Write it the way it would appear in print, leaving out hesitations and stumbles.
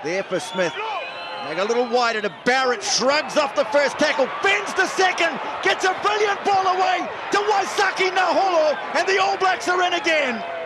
There for Smith. Make a little wider to Barrett, shrugs off the first tackle, bends the second, gets a brilliant ball away to Waisake Naholo, and the All Blacks are in again.